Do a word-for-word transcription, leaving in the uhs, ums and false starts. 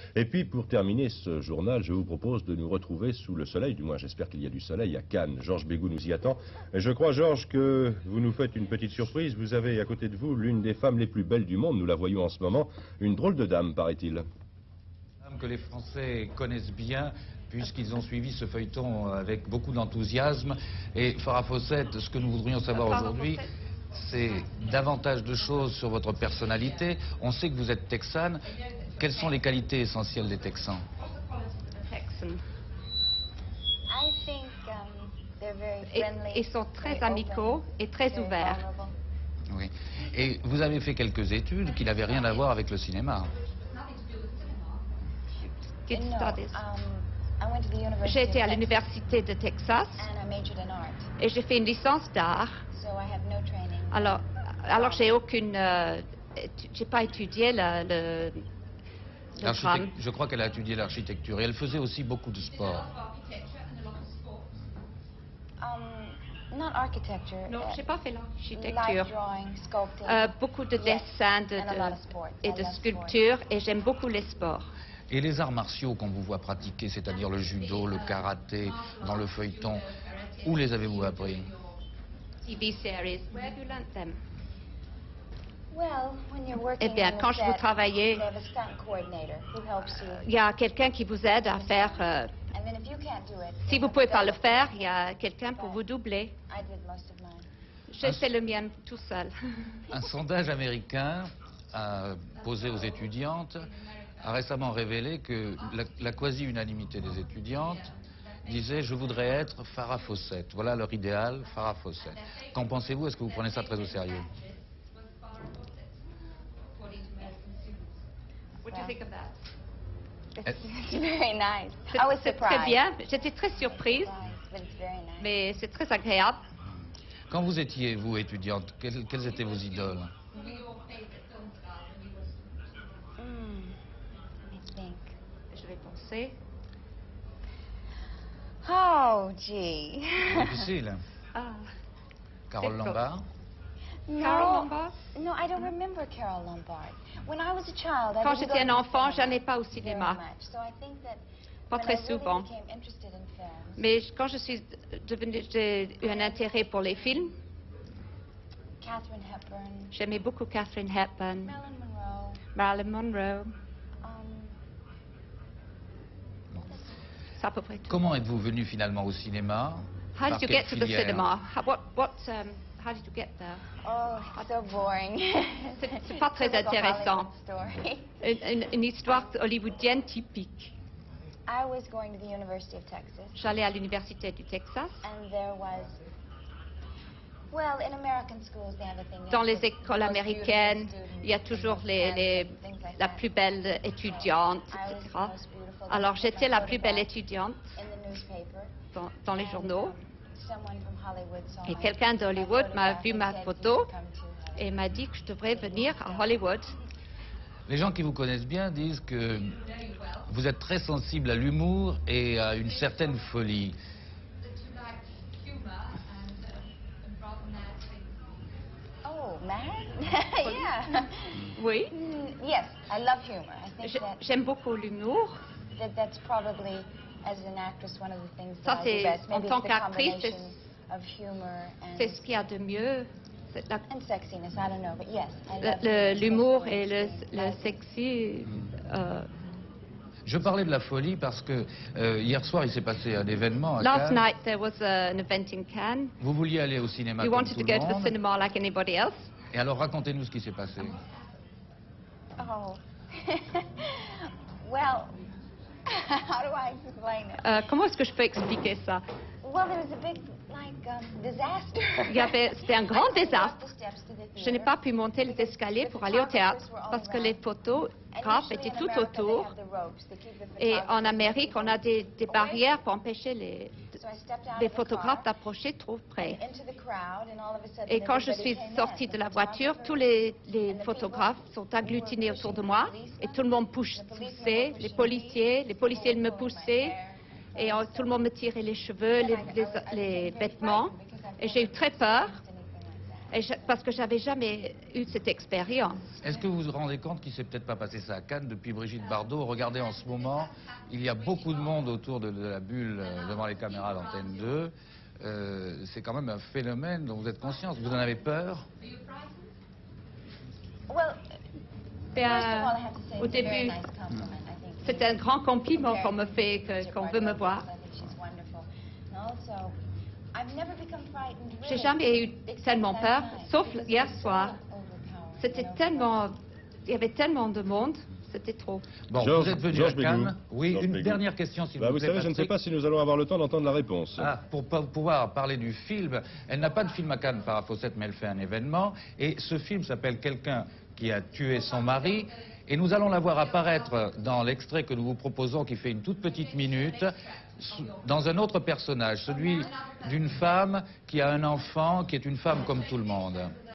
Et puis, pour terminer ce journal, je vous propose de nous retrouver sous le soleil, du moins j'espère qu'il y a du soleil, à Cannes. Georges Bégou nous y attend. Et je crois, Georges, que vous nous faites une petite surprise. Vous avez à côté de vous l'une des femmes les plus belles du monde, nous la voyons en ce moment, une drôle de dame, paraît-il. Que les Français connaissent bien, puisqu'ils ont suivi ce feuilleton avec beaucoup d'enthousiasme. Et Farah Fawcett, ce que nous voudrions savoir aujourd'hui, c'est davantage de choses sur votre personnalité. On sait que vous êtes texane. Quelles sont les qualités essentielles des Texans? Ils sont très amicaux et très ouverts. Oui. Et vous avez fait quelques études qui n'avaient rien à voir avec le cinéma. J'ai été à l'université de Texas et j'ai fait une licence d'art. Alors, alors j'ai aucune, euh, j'ai pas étudié le, le, le drame. Je crois qu'elle a étudié l'architecture et elle faisait aussi beaucoup de sport. Non, j'ai pas fait l'architecture. Euh, beaucoup de dessins de, de, et de sculptures et j'aime beaucoup les sports. Et les arts martiaux qu'on vous voit pratiquer, c'est-à-dire le judo, le karaté, dans le feuilleton, où les avez-vous appris? T V series. Where have you learnt them? Eh bien, quand je vous travaillez, il y a quelqu'un qui vous aide à faire. Euh, si vous ne pouvez pas le faire, il y a quelqu'un pour vous doubler. J'ai fait le mien tout seul. Un sondage américain a posé aux étudiantes a récemment révélé que la, la quasi-unanimité des étudiantes disait « Je voudrais être Farah Fawcett ». Voilà leur idéal, Farah Fawcett. Qu'en pensez-vous? Est-ce que vous prenez ça très au sérieux? C'est très bien. J'étais très surprise, mais c'est très agréable. Quand vous étiez, vous, étudiante, quelles, quelles étaient vos idoles? Je vais penser. Oh, gee. Difficile. Ah. Carole Lombard? No, Carole Lombard? No, I don't remember Carole Lombard. When I was a child, I Quand j'étais un enfant, je n'allais pas au cinéma. Pas très souvent. Mais quand je suis devenue, j'ai eu un intérêt pour les films. Catherine Hepburn. J'aimais beaucoup Catherine Hepburn. Marilyn Monroe. Marilyn Monroe. Um, Comment êtes-vous venu finalement au cinéma? How did you get to the cinema? How, what, what, um, how did you get there? Oh, so boring. C'est pas très intéressant. Une, une, une histoire hollywoodienne typique. I was going to the University of Texas. J'allais à l'université du Texas. And there was, well, in American schools, they have a thing. Dans les écoles américaines, il y a toujours les, les, la plus belle étudiante, et cetera. Alors j'étais la plus belle étudiante dans, dans les journaux. Et quelqu'un d'Hollywood m'a vu ma photo et m'a dit que je devrais venir à Hollywood. Les gens qui vous connaissent bien disent que vous êtes très sensible à l'humour et à une certaine folie. Oh, mad? Yeah. Oui. Mm, yes, I love humor. I think that J'aime beaucoup l'humour. that that's probably, as an actress, one of the things Ça, that I do c'est, best. en Maybe tant it's the qu'actrice, combination of humor c'est and, ce qu'il y a de mieux. La, and sexiness. I don't know, but yes, I love le, humor. l'humour et le, le sexy. Euh, Je parlais de la folie parce que euh, hier soir, il s'est passé un événement à Last Cannes. night there was a, an event in Cannes. Vous vouliez aller au cinéma You comme wanted tout to le go to the monde. cinema like anybody else. Et alors, racontez-nous ce qui s'est passé. Oh. Well, how do I explain it? Euh, comment est-ce que je peux expliquer ça? Well, there was a big, like, um, disaster. Il y avait, c'était un grand I couldn't désastre. cross the steps to the Je n'ai theater pas pu monter les escaliers pour aller au théâtre parce que les photographes étaient tout autour. Et en Amérique, on a des, des barrières pour empêcher les, les photographes d'approcher trop près. Et quand je suis sortie de la voiture, tous les, les photographes sont agglutinés autour de moi et tout le monde poussait, les policiers, les policiers me poussaient et euh, tout le monde me tirait les cheveux, les, les, les vêtements. Et j'ai eu très peur. Et je- parce que j'avais jamais eu cette expérience. Est-ce que vous vous rendez compte qu'il ne s'est peut-être pas passé ça à Cannes depuis Brigitte Bardot? Regardez en ce moment, il y a beaucoup de monde autour de, de la bulle euh, devant les caméras d'Antenne deux. Euh, c'est quand même un phénomène dont vous êtes conscience. Vous en avez peur? Well, Et, first of euh, all, I have to say au it's a very début, nice compliment. I think c'est un grand compliment qu'on me fait, que- qu'on veut me voir. I think she's wonderful. And also, I've never become frightened. J'ai really, jamais eu except tellement last peur, night, sauf because it hier was so soir. overpowering C'était and tellement... Il y avait tellement de monde, c'était trop. Bon, Georges- vous êtes venu Georges à Cannes. Bégout. Oui, Georges une Bégout. dernière question, s'il Bah, vous vous plaît. savez, je ne sais Patrick. pas si nous allons avoir le temps d'entendre la réponse. Ah, pour pas pouvoir parler du film, elle n'a pas de film à Cannes, Farah Fawcett, mais elle fait un événement. Et ce film s'appelle Quelqu'un qui a tué son mari. Et nous allons la voir apparaître dans l'extrait que nous vous proposons, qui fait une toute petite minute, sous- dans un autre personnage, celui d'une femme qui a un enfant, qui est une femme comme tout le monde.